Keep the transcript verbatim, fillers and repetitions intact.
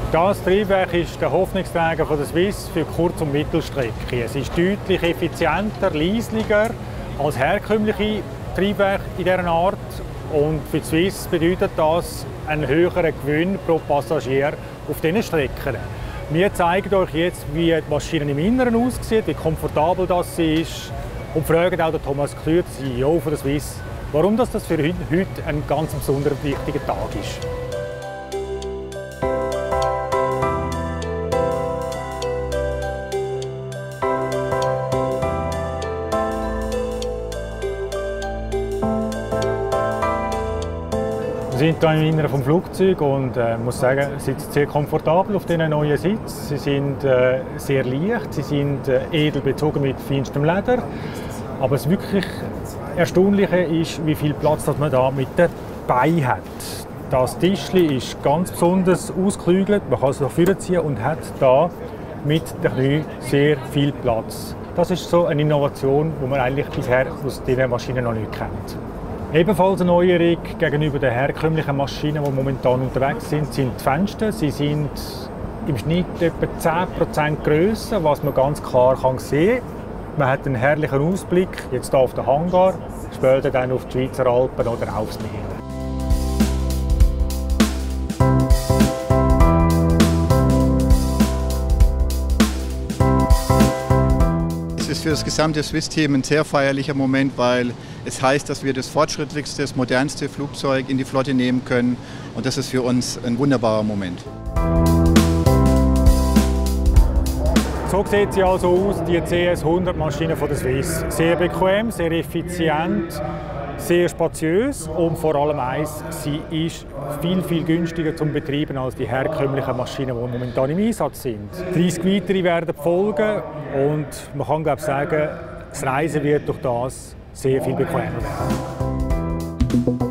Das Triebwerk ist der Hoffnungsträger von der Swiss für Kurz- und Mittelstrecke. Es ist deutlich effizienter, leislicher als herkömmliche Triebwerke in dieser Art. Und für die Swiss bedeutet das einen höheren Gewinn pro Passagier auf diesen Strecken. Wir zeigen euch jetzt, wie die Maschine im Inneren aussieht, wie komfortabel das sie ist und fragen auch den Thomas Klür, C E O von der Swiss, warum das für heute ein ganz besonderer wichtiger Tag ist. Wir sind hier im Inneren des Flugzeugs und ich äh, muss sagen, es sitzt sehr komfortabel auf diesen neuen Sitz. Sie sind äh, sehr leicht, sie sind äh, edel bezogen mit feinstem Leder. Aber das wirklich Erstaunliche ist, wie viel Platz dass man da mit den Beinen hat. Das Tischchen ist ganz besonders ausgeklügelt, man kann es nach vorne ziehen und hat da mit den Knien sehr viel Platz. Das ist so eine Innovation, die man eigentlich bisher aus diesen Maschinen noch nicht kennt. Ebenfalls eine Neuerung gegenüber den herkömmlichen Maschinen, die momentan unterwegs sind, sind die Fenster. Sie sind im Schnitt etwa zehn Prozent grösser, was man ganz klar kann sehen kann. Man hat einen herrlichen Ausblick, jetzt hier auf den Hangar, später dann auf die Schweizer Alpen oder aufs Meer. Es ist für das gesamte Swiss-Team ein sehr feierlicher Moment, weil es heißt, dass wir das fortschrittlichste, das modernste Flugzeug in die Flotte nehmen können. Und das ist für uns ein wunderbarer Moment. So sieht sie also aus, die C S hundert Maschine von der Swiss. Sehr bequem, sehr effizient, sehr spaziös und vor allem eins, sie ist viel, viel günstiger zum Betreiben als die herkömmlichen Maschinen, die momentan im Einsatz sind. dreißig weitere werden folgen und man kann glaube ich sagen, das Reisen wird durch das sehr viel bequemer werden.